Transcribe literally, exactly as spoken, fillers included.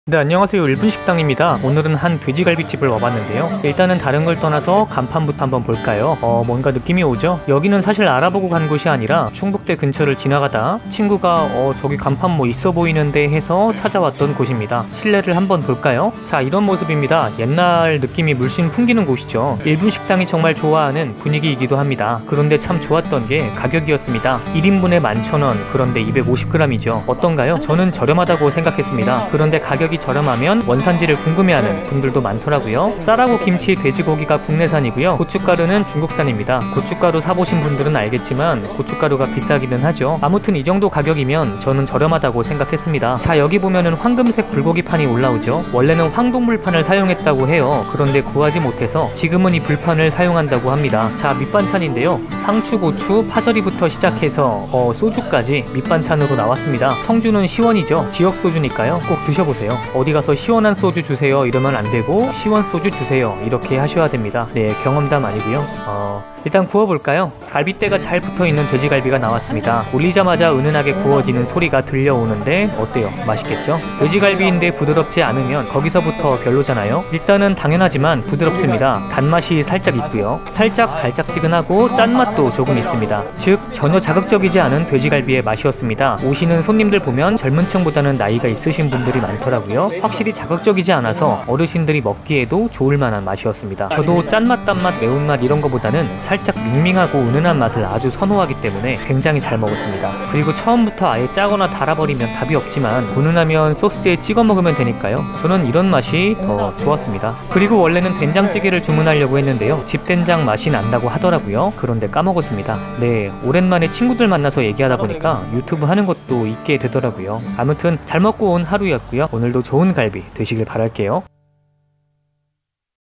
네, 안녕하세요. 일 분 식당입니다. 오늘은 한 돼지갈비집을 와봤는데요. 일단은 다른 걸 떠나서 간판부터 한번 볼까요? 어 뭔가 느낌이 오죠? 여기는 사실 알아보고 간 곳이 아니라 충북대 근처를 지나가다 친구가 어 저기 간판 뭐 있어 보이는데 해서 찾아왔던 곳입니다. 실내를 한번 볼까요? 자, 이런 모습입니다. 옛날 느낌이 물씬 풍기는 곳이죠. 일 분 식당이 정말 좋아하는 분위기이기도 합니다. 그런데 참 좋았던 게 가격이었습니다. 일 인분에 만 천 원, 그런데 이백오십 그램이죠. 어떤가요? 저는 저렴하다고 생각했습니다. 그런데 가격이 저렴하면 원산지를 궁금해하는 분들도 많더라고요. 쌀하고 김치, 돼지고기가 국내산이고요. 고춧가루는 중국산입니다. 고춧가루 사보신 분들은 알겠지만 고춧가루가 비싸기는 하죠. 아무튼 이 정도 가격이면 저는 저렴하다고 생각했습니다. 자, 여기 보면은 황금색 불고기판이 올라오죠. 원래는 황동불판을 사용했다고 해요. 그런데 구하지 못해서 지금은 이 불판을 사용한다고 합니다. 자, 밑반찬인데요. 상추, 고추, 파절이부터 시작해서 어, 소주까지 밑반찬으로 나왔습니다. 성주는 시원이죠. 지역 소주니까요. 꼭 드셔보세요. 어디 가서 시원한 소주 주세요 이러면 안 되고 시원 소주 주세요 이렇게 하셔야 됩니다. 네, 경험담 아니고요. 어, 일단 구워볼까요? 갈비대가 잘 붙어있는 돼지갈비가 나왔습니다. 올리자마자 은은하게 구워지는 소리가 들려오는데 어때요? 맛있겠죠? 돼지갈비인데 부드럽지 않으면 거기서부터 별로잖아요. 일단은 당연하지만 부드럽습니다. 단맛이 살짝 있고요. 살짝 달짝지근하고 짠맛도 조금 있습니다. 즉 전혀 자극적이지 않은 돼지갈비의 맛이었습니다. 오시는 손님들 보면 젊은 층보다는 나이가 있으신 분들이 많더라고요. 확실히 자극적이지 않아서 어르신들이 먹기에도 좋을 만한 맛이었습니다. 저도 짠맛, 단맛, 매운맛 이런 거보다는 살짝 밍밍하고 은은한 맛을 아주 선호하기 때문에 굉장히 잘 먹었습니다. 그리고 처음부터 아예 짜거나 달아버리면 답이 없지만 은은하면 소스에 찍어 먹으면 되니까요. 저는 이런 맛이 더 좋았습니다. 그리고 원래는 된장찌개를 주문하려고 했는데요. 집된장 맛이 난다고 하더라고요. 그런데 까먹었습니다. 네, 오랜만에 친구들 만나서 얘기하다 보니까 유튜브 하는 것도 잊게 되더라고요. 아무튼 잘 먹고 온 하루였고요. 오늘도 좋은 갈비 되시길 바랄게요.